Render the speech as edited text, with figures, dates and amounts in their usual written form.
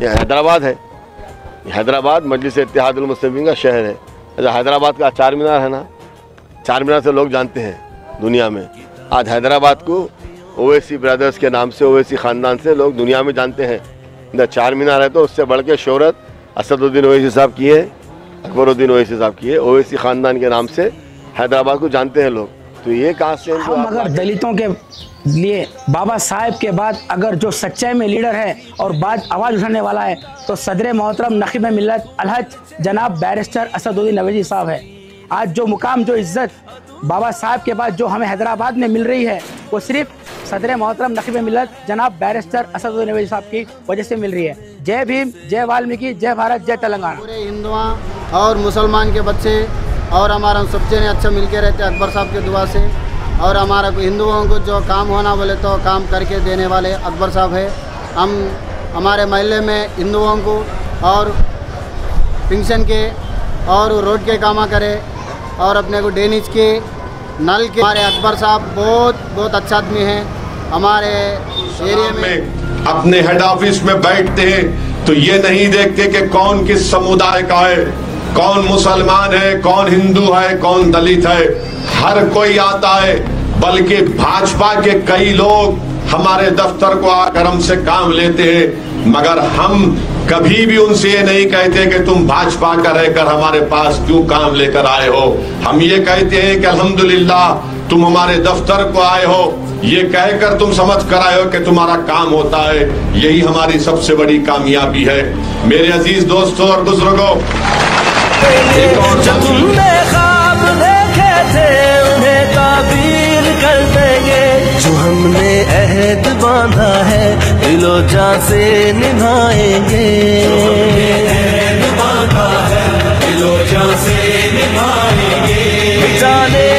ये हैदराबाद है, हैदराबाद मजलिस इत्तेहादुल मुस्लिमीन का शहर है। हैदराबाद का चार मीनार है ना, चार मीनार से लोग जानते हैं दुनिया में। आज हैदराबाद को ओवैसी ब्रदर्स के नाम से, ओवैसी ख़ानदान से लोग दुनिया में जानते हैं। इधर चार मीनार है तो उससे बढ़ के शोहरत असदुद्दीन ओवैसी साहब की है, अकबरुद्दीन ओवैसी साहब की है। ओवैसी ख़ानदान के नाम से हैदराबाद को जानते हैं लोग। तो ये कहाँ से हम अगर दलितों के लिए बाबा साहेब के बाद अगर जो सच्चाई में लीडर है और बाद आवाज़ उठाने वाला है तो सदर मोहतरम नखीब मिल्लत अलहज जनाब बैरिस्टर असदुद्दीन ओवैसी साहब है। आज जो मुकाम, जो इज्जत बाबा साहब के बाद जो हमें हैदराबाद में मिल रही है वो सिर्फ सदर मोहतरम नखीब मिल्लत जनाब बैरिस्टर असदुद्दीन ओवैसी साहब की वजह से मिल रही है। जय भीम, जय वाल्मीकि, जय भारत, जय तेलंगाना। पूरे हिंदुआ और मुसलमान के बच्चे और हमारा हम सब जने अच्छा मिल के रहते अकबर साहब के दुआ से। और हमारा हिंदुओं को जो काम होना बोले तो काम करके देने वाले अकबर साहब है। हम हमारे महल्ले में हिंदुओं को और पेंशन के और रोड के कामा करे और अपने को ड्रेनेज के नल के, हमारे अकबर साहब बहुत अच्छा आदमी हैं। हमारे एरिया में अपने हेड ऑफिस में बैठते हैं तो ये नहीं देखते कि कौन किस समुदाय का है, कौन मुसलमान है, कौन हिंदू है, कौन दलित है, हर कोई आता है। बल्कि भाजपा के कई लोग हमारे दफ्तर को आकर हमसे काम लेते हैं, मगर हम कभी भी उनसे ये नहीं कहते कि तुम भाजपा का रहकर हमारे पास क्यों काम लेकर आए हो। हम ये कहते हैं कि अल्हम्दुलिल्लाह तुम हमारे दफ्तर को आए हो, ये कहकर तुम समझ कर आए हो कि तुम्हारा काम होता है। यही हमारी सबसे बड़ी कामयाबी है। मेरे अजीज दोस्तों और बुजुर्गों, जो हमने अहद बांधा है दिलो जान से निभाएंगे, दिलो जान से निभाएंगे। जाने